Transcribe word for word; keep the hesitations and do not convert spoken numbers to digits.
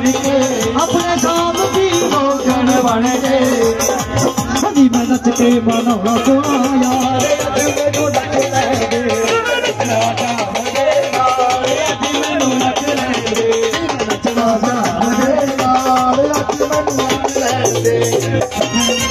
बन के अपने साथ भी रोकन बन के हनी मैं नच के मनाना सोना यार मैनू नच ले नचना चाहदे नाल अज मैनू नच ले नचना चाहदे नाल अज मैनू नच ले